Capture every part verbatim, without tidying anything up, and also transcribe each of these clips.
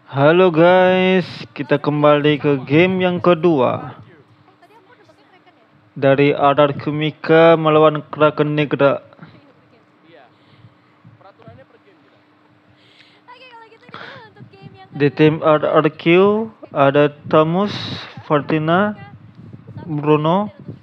Halo guys, kita kembali ke game yang kedua dari R R Kumika melawan Kraken Negra. Di tim R R Q ada Tamus, Fortina, Bruno,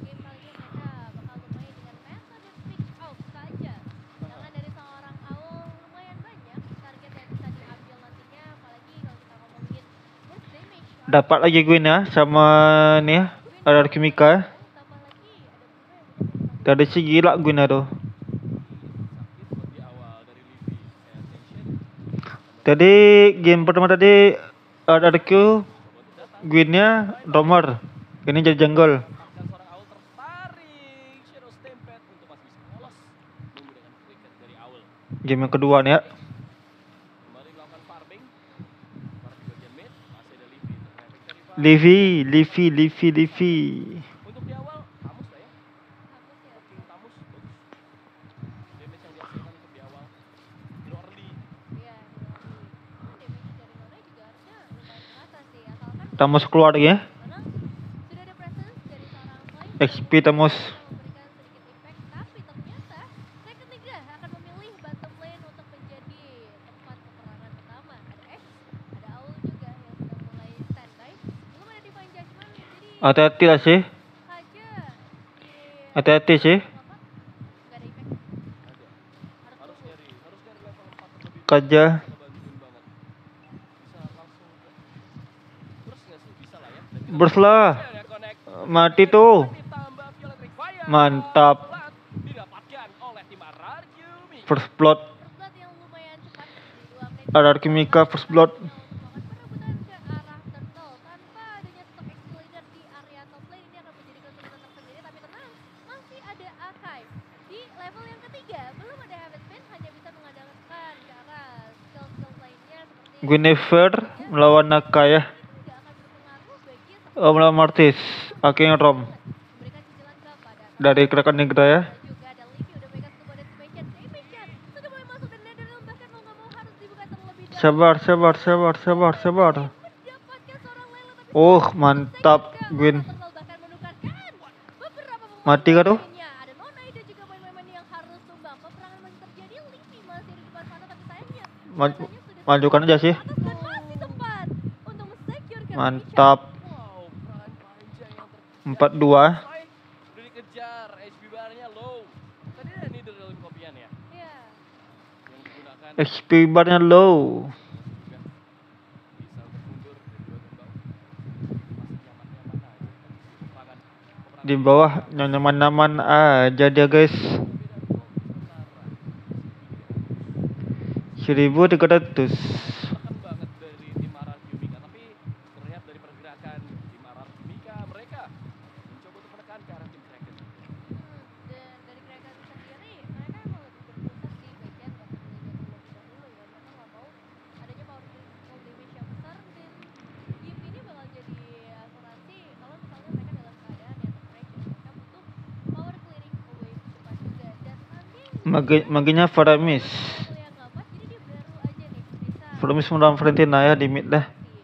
dapat lagi gue ya sama nih ya R R Kumika. Tadi sih gila gue tuh. Tadi game pertama tadi R R Q Gwynnya Romer, ini jadi jungle. Game yang kedua nih ya. Livy, Livy, Livy, Livy. Tamus keluar ya. X P Tamus. Hati-hati lah sih. Hati-hati sih. Kaja. Burst lah. Mati tuh. Mantap. First blood. R R Kumika first blood. Guinevere melawan Nakaya. Oh, melawan Martis. Akhirnya Rom dari Kraken Negra ya. Sabar, sabar, sabar, sabar, sabar. Oh, mantap Gwyn. Mati kah tuh? Maj majukan aja sih. Mantap. empat dua. H P barnya low. Di bawah nyaman-nyaman aja dia guys. seribu tiga ratus. Magi maginya Faramis. Faramis melawan Valentina ya di mid dah.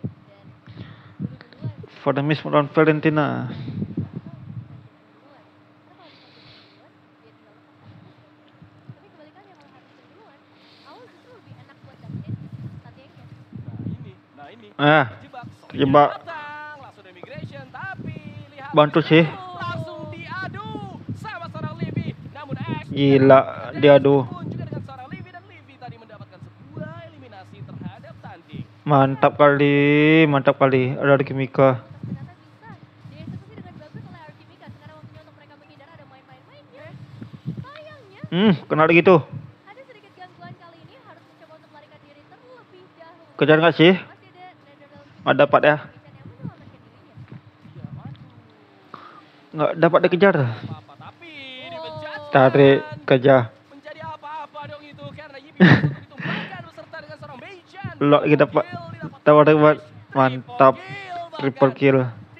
Faramis melawan Valentina. Ah, terjebak. Bantu sih. Gila, diadu. Mantap kali, mantap kali. R R Kumika. Hmm, kena lagi tuh. Kejar nggak sih? Nggak dapat ya? Nggak dapat dikejar. Tarik kejar. Lo kita pak tawar buat mantap triple kill.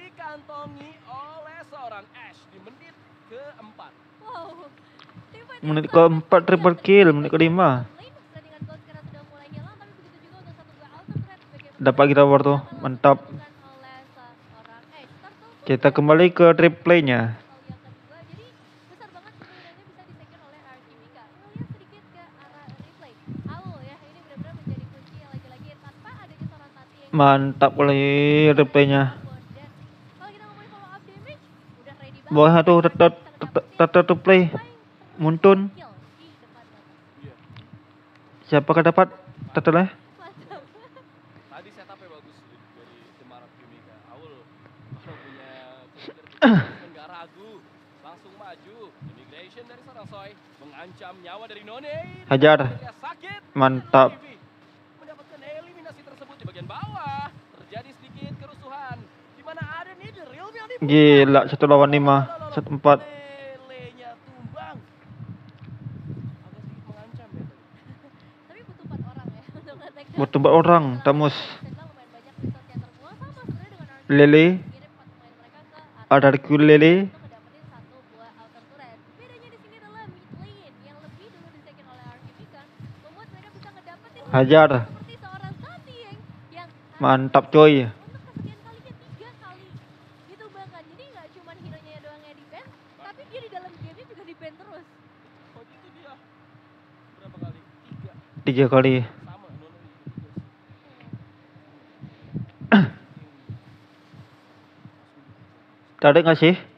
Menit keempat triple kill, menit kelima. Dapat kita war tuh, mantap. Kita kembali ke replaynya. Mantap kali replaynya. Bawah tuh tetap tetap replay. Muntun. Siapakah dapat totalnya? Tadi setupnya bagus dari Demarat Kimika. Aul kalau punya nggak ragu, langsung maju. Immigration dari seorang Soy mengancam nyawa dari None. Hajar. Sakit. Mantap. Mendapatkan eliminasi tersebut di bagian bawah. Terjadi sedikit kerusuhan. Di mana ada nih the real yang dibuka. Gila, satu lawan lima, satu empat. Lelenya tumbang. Agak sedikit mengancam ya tadi. Tapi butuh empat orang ya untuk nge-tag. Butuh empat orang, Tamus. Lumayan banyak resource yang terbuang sama sebenarnya dengan Army. Lele, Kirim empat pemain mereka ke atas ada Q Lele, untuk ngedapetin satu buah outer turret. Bedanya di sini adalah mid lane yang lebih dulu disekin oleh Archimika membuat mereka bisa ngedapetin Hajar. seperti seorang Santi yang yang Mantap coy. untuk kesekian kalinya tiga kali ditumbangkan. Jadi nggak cuma hero-nya doang yang di ban, tapi dia di dalam game-nya juga di ban terus. Oh itu dia. Berapa kali? Tiga. Tiga kali. Sama None juga tiga sih. Tadi nggak sih? Iya,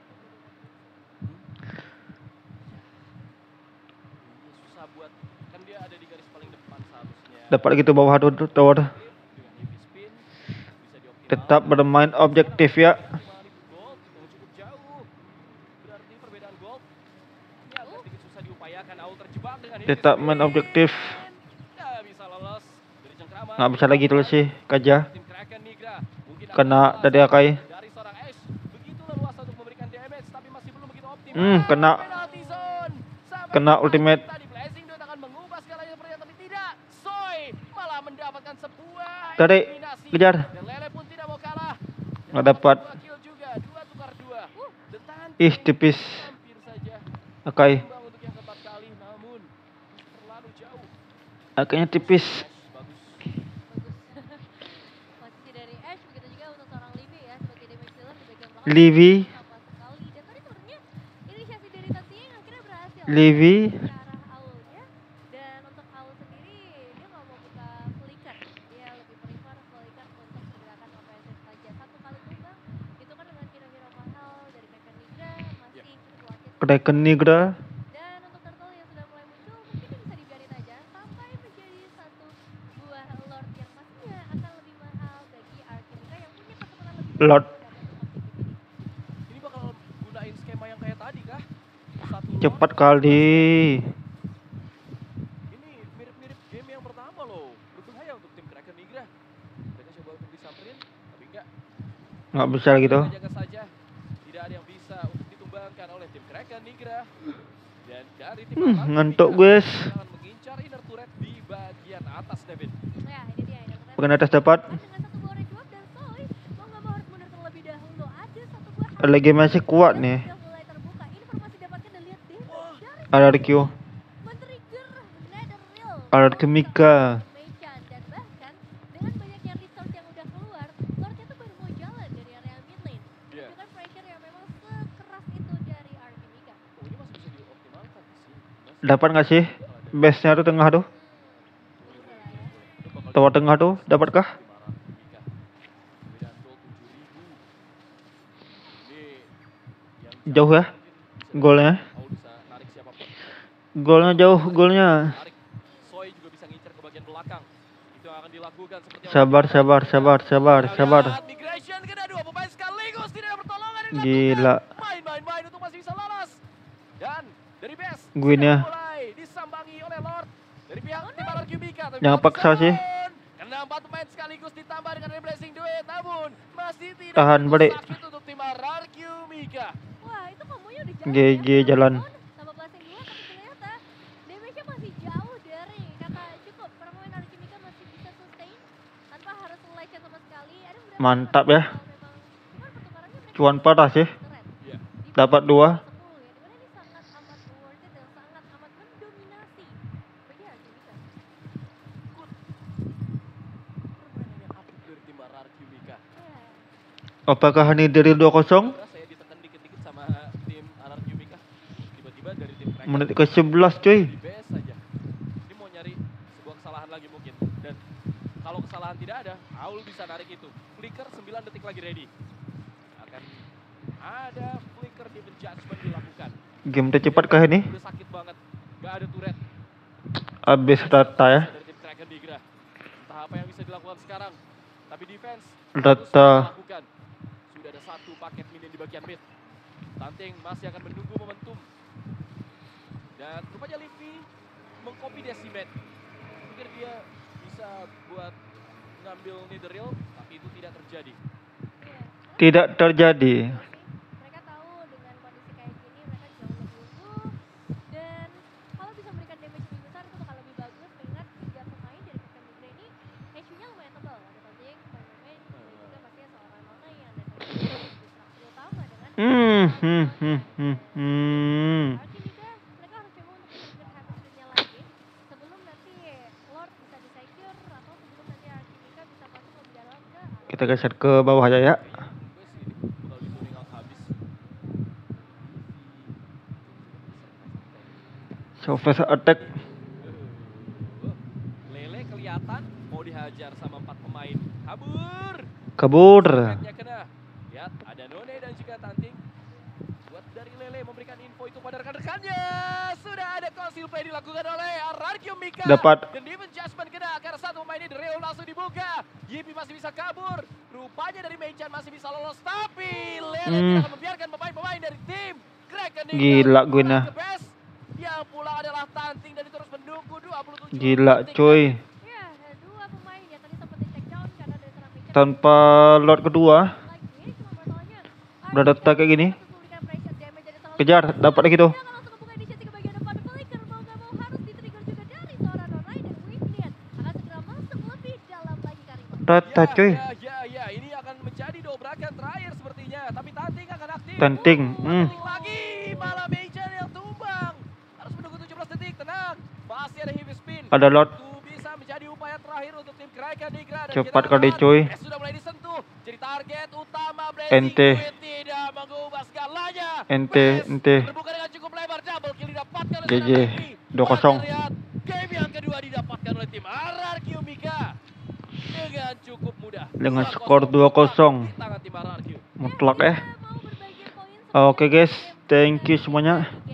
susah buat kan dia ada di garis paling depan seharusnya. Dapat gitu bawah tuh tower. Dengan heavy spin bisa dioptimalkan. Tetap bermain objektif ya. lima ribu gold yang cukup jauh. Berarti perbedaan gold ini agak sedikit susah diupayakan. Aul terjebak dengan heavy Tetap spin. main objektif. Nggak bisa lolos dari cengkraman. Nggak bisa lagi terus sih, Kaja. Tim Kraken Nigra mungkin akan Kena lolos dari Akai. dari seorang Ash. Begitu leluasa untuk memberikan damage tapi masih belum begitu optimal. Hmm, kena. Penalty zone. Sampai Kena depan ultimate. tadi Blazing Duet akan mengubah segalanya seperti yang tapi tidak. Soy malah mendapatkan sebuah Tadi, eliminasi. kejar. Dan Lele pun tidak mau kalah. Dan Nggak dapat. dua kill juga, dua tukar dua. Uh, The Tank Ih, tipis. hampir saja Akai. imbang untuk yang keempat kali, namun masih terlalu jauh. Akainya tipis. Ash, bagus. Bagus. Posisi dari Ash begitu juga untuk seorang Livy ya sebagai damage dealer di bagian belakang. Livy. Sama sekali. Dan tadi sebenarnya inisiasi dari Tanti yang akhirnya berhasil. Livy. Ke arah Aulnya. Dan untuk Aul sendiri dia nggak mau buka flicker. Dia lebih prefer flicker untuk pergerakan ofensif saja. Satu kali tumbang itu kan dengan hero-hero mahal dari Kraken Nigra masih cukup worth it. Kraken Nigra. Dan untuk turtle yang sudah mulai muncul mungkin ini bisa dibiarin aja sampai menjadi satu buah lord yang pastinya akan lebih mahal bagi Archimika yang punya kesempatan lebih Lord. Ini bakal gunain skema yang kayak tadi kah? Satu Cepat lot, kali. ini mirip-mirip game yang pertama loh. Berbahaya untuk tim Kraken Nigra. Mereka coba untuk disamperin, tapi enggak. Nggak bisa gitu. Jaga saja. Tidak ada yang bisa untuk ditumbangkan oleh tim Kraken Nigra. Dan dari tim Hmm, Archimika, ngantuk, guys. mereka akan mengincar inner turret di bagian atas, David. Ya ini dia ini turret. Bagian atas dapat. Dengan satu buah rejuap dan Soy mau nggak mau harus mundur terlebih dahulu. Ada satu buah Lagi masih kuat nih. sudah mulai terbuka. Informasi dapatkan dan lihat damage dari Ada Q. men-trigger Netherreal. Ada Kimika. Mei-chan. Dan bahkan dengan banyaknya resource yang udah keluar, Lordnya tuh baru mau jalan dari area mid lane. Iya. Dengan pressure yang memang sekeras itu dari Archimika. Oh, ini masih bisa dioptimalkan sih. Masih Dapat nggak sih? Base-nya tuh tengah tuh. Hmm, boleh lah ya. Itu bakal Tower tengah tuh, dapatkah? tim Archimika. Perbedaan gol tujuh ribu. Ini yang Jauh ya bisa golnya. Aul bisa narik siapapun. Golnya jauh, golnya. Tarik. Soy juga bisa ngincer ke bagian belakang. Itu akan dilakukan seperti yang Sabar, dilakukan sabar, Archimika. sabar, sabar, Kita sabar. lihat migration kena dua pemain sekaligus tidak ada pertolongan yang Gila. dilakukan. Main-main-main untuk masih bisa lolos. Dan dari base Gwynnya. sudah mulai disambangi oleh Lord dari pihak tim Archimika. Tapi Jangan masih paksa sih. sound. Karena empat pemain sekaligus ditambah dengan Blazing Duet, namun masih tidak Tahan, begitu balik. sakit untuk tim Archimika. Wah itu kombonya udah jalan G G ya. jalan. Sama Blessing dua tapi ternyata damage-nya masih jauh dari kata cukup. Permain Archimika masih bisa sustain tanpa harus nge-lecet sama sekali. Ada beberapa Mantap kali ya. kalau memang cuman pertukarannya mereka Cuan parah sih. keren. Iya. Di Dapat posisi dua. sepuluh ya. Dimana ini sangat amat worth it dan sangat amat mendominasi bagi Archimika. Permainan yang apik dari Apakah ini dari dua kosong? Udah, saya ditekan dikit-dikit sama tim Anarchy Mika. Tiba-tiba dari tim Kraken Menit ke sebelas cuy. di base saja. Ini mau nyari sebuah kesalahan lagi mungkin. Dan kalau kesalahan tidak ada, Aul bisa narik itu. Flicker sembilan detik lagi ready. Akan ada flicker di judgment dilakukan. Game tercepat kah ini? Udah sakit banget. Gak ada turret. Habis data ya. Dari tim Kraken Digra. Entah apa yang bisa dilakukan sekarang. Tapi defense Data. harus dilakukan. Sudah ada satu paket minion di bagian mid. Tanting masih akan menunggu momentum. Dan rupanya Livi mengcopy Decimate. Pikir dia bisa buat ngambil Netherreal, tapi itu tidak terjadi. Iya. Tidak terjadi. Mereka tahu dengan kondisi kayak gini mereka jauh lebih unggul dan kalau bisa memberikan damage lebih besar itu bakal lebih bagus mengingat tiga pemain dari Kraken Digra ini H P-nya lumayan tebal. Ada Tanting, Spider-Man, dan juga pastinya seorang Nona yang ada distraksi utama dengan Hmm, hmm, hmm, hmm, hmm. Archie juga mereka harus coba untuk mengejar chemistry-nya lagi sebelum nanti Lord bisa di-secure atau sebelum nanti Archie Mika bisa masuk lebih dalam ke area. Kita geser ke bawah aja ya. Gue sih ini bakal di tuning out habis. Surface attack. Lele kelihatan mau dihajar sama empat pemain. Kabur. Kabur. Nya kena. Lihat ada None dan juga Tanting. Buat dari Lele memberikan info itu pada rekan-rekannya. Sudah ada conceal play dilakukan oleh Anarchy Mika. Dapat. Dan Demon Judgment kena karena satu pemain ini Real langsung dibuka. Yipi masih bisa kabur. Rupanya dari Meichan masih bisa lolos. Tapi Lele Hmm. tidak akan membiarkan pemain-pemain dari tim Kraken Digra Gila, pulang Gwina. ke base. Yang pulang adalah Tanting dan terus menunggu dua puluh tujuh Gila detik. cuy. Ya, ada dua pemain yang tadi sempat di-take down karena dari seorang Meichan. Tanpa Lord kedua. Lagi cuma masalahnya Udah ada attack kayak gini. harus memberikan pressure damage dari seorang Kejar, Meichan. dapat lagi tuh. Dia akan langsung kebuka inisiasi ke bagian depan. Flicker mau nggak mau harus di-trigger juga dari seorang Nonai dan Weeklian akan segera masuk lebih dalam lagi Karima. Data Ya, cuy. ya, ya, ya, ini akan menjadi dobrakan terakhir sepertinya. Tapi Tanting akan aktif. Tanting. Uh, Hmm. Tanting lagi, malah Meichan yang tumbang. Harus menunggu tujuh belas detik, tenang. Masih ada heavy spin. Ada Lord. Itu bisa menjadi upaya terakhir untuk tim Kraken Digra. Dan Cepat kita kali, lihat, cuy. S sudah mulai disentuh. Jadi target utama Blazing Ente. Queen tidak mengubah segalanya. Ente, Wes ente. terbuka dengan cukup lebar, double kill didapatkan oleh G G. seorang Livi. dua kosong. Kita lihat game yang kedua didapatkan oleh tim Anarchy Mika dengan cukup mudah. Dengan dua skor dua kosong. di tangan tim Anarchy. Mutlak eh. Dia mau berbagi poin Oke guys, thank you semuanya.